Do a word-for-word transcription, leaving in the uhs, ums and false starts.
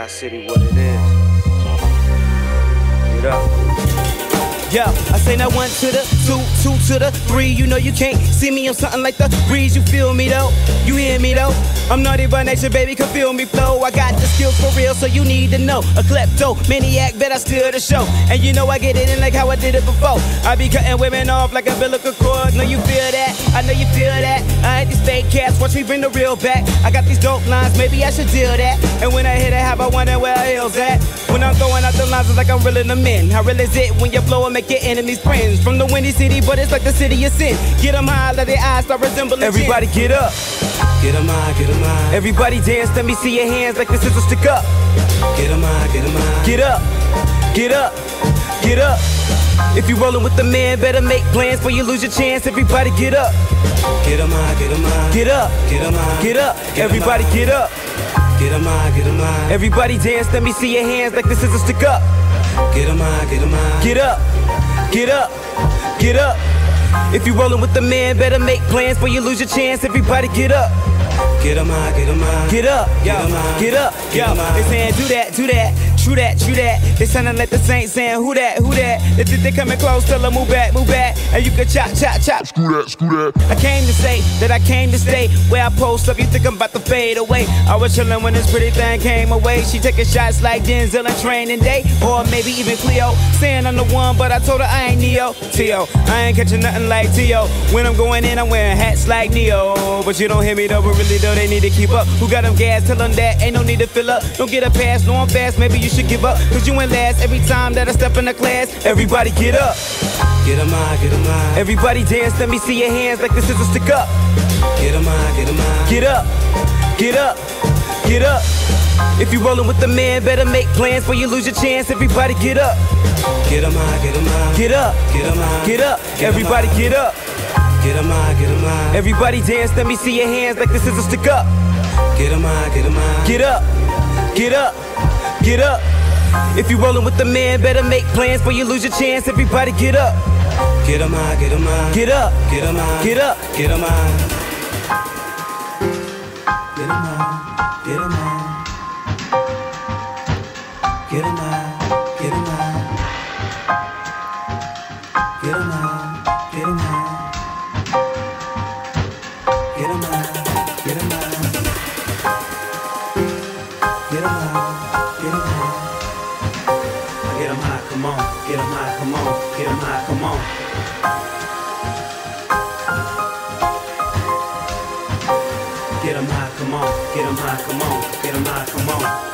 Sky City what it is. Get up. Yeah, I say that one to the two, two to the three. You know you can't see me on something like the breeze. You feel me though? You hear me though? I'm naughty by nature, baby, can feel me flow. I got the skills for real, so you need to know. A klepto, maniac, bet I steal the show. And you know I get it in like how I did it before. I be cutting women off like a umbilical cord. Know you feel that? I know you feel that. I ain't these fake cats, watch me bring the real back. I got these dope lines, maybe I should deal that. And when I hit it, have I wonder where I heels at? When I'm throwing out the lines, it's like I'm reeling them in. How real is it when you flow and make your enemies friends? From the windy city, but it's like the city of sin. Get them high, let their eyes start resembling. Everybody get up. Get them high, get them high. Everybody dance, let me see your hands like the scissors stick up. Get them high, get them high. Get up, get up, get up. If you rollin' with the man, better make plans before you lose your chance. Everybody get up. Get them high, get them high. Get up, get them high. Get up, everybody get up. Get them high, get them high. Everybody dance, let me see your hands like the scissors stick up. Get them high, get them high. Get up, get up, get up. If you rollin' with the man, better make plans before you lose your chance. Everybody get up. Get them high, get them high. Get up, yo, get up, yo. They saying do that, do that, true that, true that. They sounding like the saints saying who that, who that. They think they coming close, tell them move back, move back. And you can chop, chop, chop. Screw that, screw that. I came to say that I came to stay. Where I post up, you think I'm about to fade away. I was chillin' when this pretty thing came away. She taking shots like Denzel and Training Day. Or maybe even Cleo, saying I'm the one, but I told her I ain't Neo. T O, I ain't catching nothing like T O. When I'm going in, I'm wearing hats like Neo. But you don't hear me though, but really though, they need to keep up. Who got them gas? Tell them that ain't no need to fill up. Don't get a pass, no I'm fast, maybe you should give up. Cause you ain't last every time that I step in the class. Everybody get up. Get them high, get them high. Everybody dance, let me see your hands like the scissors stick up. Get them high, get them high. Get up, get up, get up. If you rollin' with the man, better make plans before you lose your chance. Everybody get up. Get them high, get them high. Get up, get them high. Get up, everybody get up. Get them high, get them high. Everybody dance, let me see your hands like the scissors stick up. Get them high, get them high. Get up, get up, get up. If you rollin' with the man, better make plans before you lose your chance. Everybody get up. Get them high, get them high. Get up, get them high. Get up, get them high. Get them high, get them high. Get them high, get them high. Get them high, get them high. Get them high, get them high. Get them high, get them high. Get them high, come on. Get them high, come on. Get them high, come on. Get them high, come on. Get them high, come on. Get them high, come on.